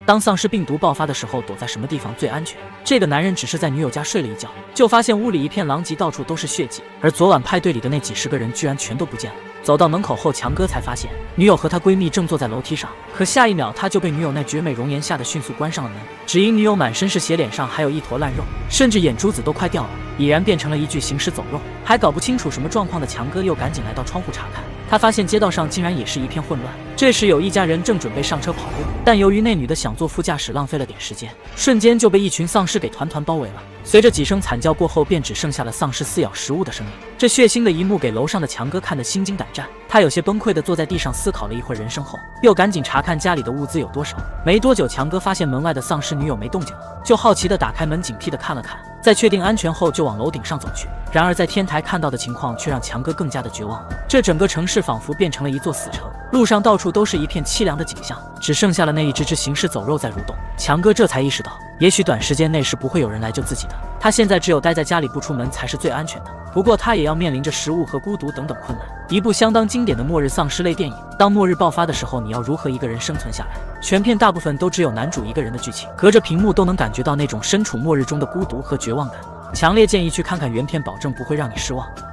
当丧尸病毒爆发的时候，躲在什么地方最安全？这个男人只是在女友家睡了一觉，就发现屋里一片狼藉，到处都是血迹，而昨晚派对里的那几十个人居然全都不见了。走到门口后，强哥才发现女友和她闺蜜正坐在楼梯上，可下一秒他就被女友那绝美容颜吓得迅速关上了门。只因女友满身是血，脸上还有一坨烂肉，甚至眼珠子都快掉了，已然变成了一具行尸走肉。还搞不清楚什么状况的强哥又赶紧来到窗户查看，他发现街道上竟然也是一片混乱。这时有一家人正准备上车跑路，但由于那女的想坐副驾驶，浪费了点时间，瞬间就被一群丧尸给团团包围了。随着几声惨叫过后，便只剩下了丧尸撕咬食物的声音。这血腥的一幕给楼上的强哥看得心惊胆战，他有些崩溃地坐在地上思考了一会儿人生后，又赶紧查看家里的物资有多少。没多久，强哥发现门外的丧尸女友没动静了，就好奇地打开门，警惕地看了看，在确定安全后就往楼顶上走去。然而在天台看到的情况却让强哥更加的绝望，这整个城市仿佛变成了一座死城，路上到处都是一片凄凉的景象，只剩下了那一只行尸走肉在蠕动。强哥这才意识到，也许短时间内是不会有人来救自己的，他现在只有待在家里不出门才是最安全的。不过他也要面临着食物和孤独等等困难。一部相当经典的末日丧尸类电影，当末日爆发的时候，你要如何一个人生存下来？全片大部分都只有男主一个人的剧情，隔着屏幕都能感觉到那种身处末日中的孤独和绝望感。强烈建议去看看原片，保证不会让你失望。